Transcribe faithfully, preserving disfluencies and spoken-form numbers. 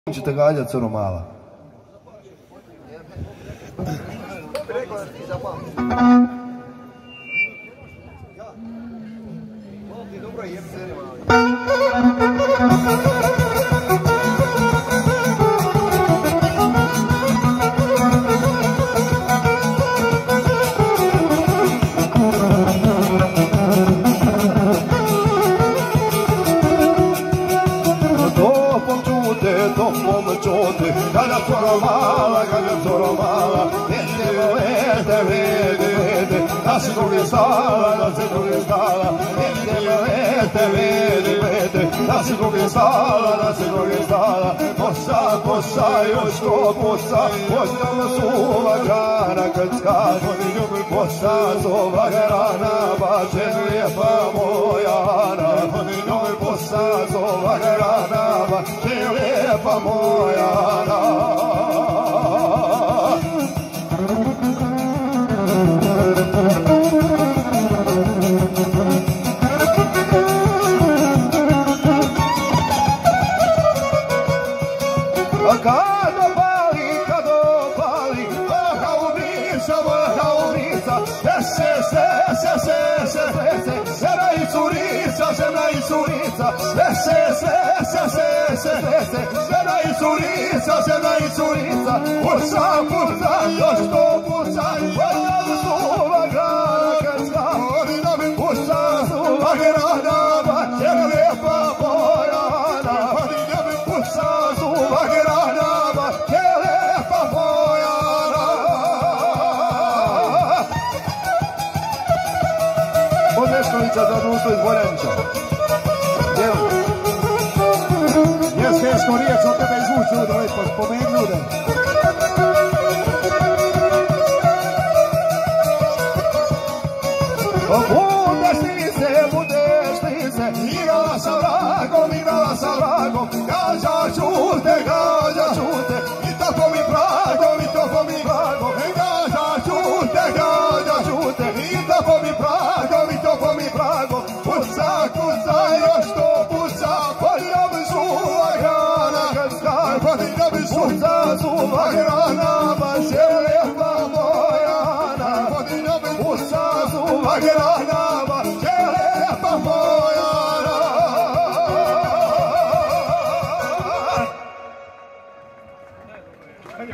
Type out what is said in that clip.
ćete gađati crno mala. Kada coro mala, kada coro mala, vede, vede, vede, vede, da se drugi stala, da se drugi stala, vede, vede, vede, vede, da se drugi stala, da se drugi stala, posa, posa, još to posa, posa suva grana krcka, posa suva grana, bače lijepa moja Ana, posa suva grana, bače lijepa moja Ana. Kada pali, kada pali, haubica, haubica, se, se, se, se, se, se, žena i curica, žena i curica, se, se, se, se, se, se, žena i curica, žena i curica, puca, puca, još to puca, puca suva grana krcka, puca suva grana, bače lijepa moja Ana, puca suva grana, bače lijepa moja Ana. Od Neškovića za društvo iz Boljanića. Nije svjetsko riječ od tebe izvući ljude, ovaj spomeni ljude. Budeš li se, budeš li se, igrala sa vragom, igrala sa vragom, gađa čute, gađa čute, i tako mi pragom, i tako mi pragom, gađa čute, gađa čute, i tako mi pragom, i tako mi pragom, puca, puca, još to puca, polja mi suva grana krcka, polja mi puca suva grana, baš je lijepa moja Ana, puca suva grana.